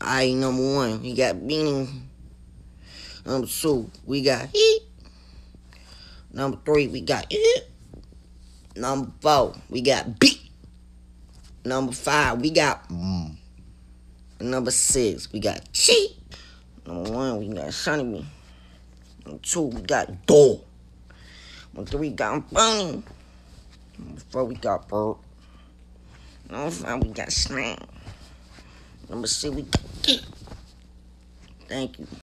Alright, number one, we got Beanie. Number two, we got Heat. Number three, we got Hit. Number four, we got Beat. Number five, we got Number six, we got Cheat. Number one, we got Sunny Me. Number two, we got Door. Number three, we got Bunny. Number four, we got Bird. Number five, we got Snap. Number six, we got Kid. Thank you.